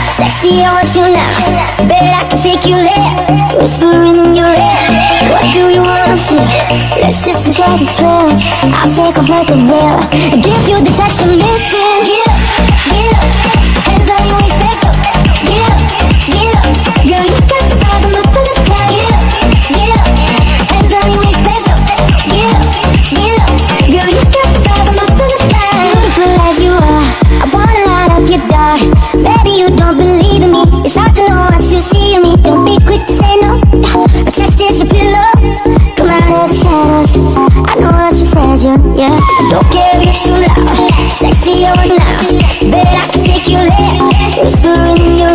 Sexy, I want you now. Bet I can take you there. Whispering in your ear, what do you wanna feel? Let's just enjoy this thrill. I'll take off like a veil and give you the touch I'm missing. Get up, get up. Hands on your waist, let's go. Get up, get up. Girl, you got the vibe, I'm up for the cloud. Get up, get up. Hands on your waist, let's go. Get up, get up. Girl, you got the vibe, I'm up for the cloud. Beautiful as you are, I wanna light up your dark. Baby, you don't believe in me. It's hard to know what you see in me. Don't be quick to say no. My chest is a pillow. Come out of the shadows. I know that you're fragile, yeah. Don't care if you're too loud. Sexy, yours now. Bet I can take you there. Whispering in your